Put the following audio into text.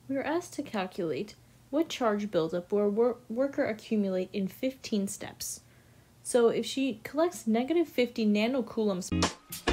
We are asked to calculate what charge buildup will a worker accumulate in 15 steps. So if she collects negative 50 nanocoulombs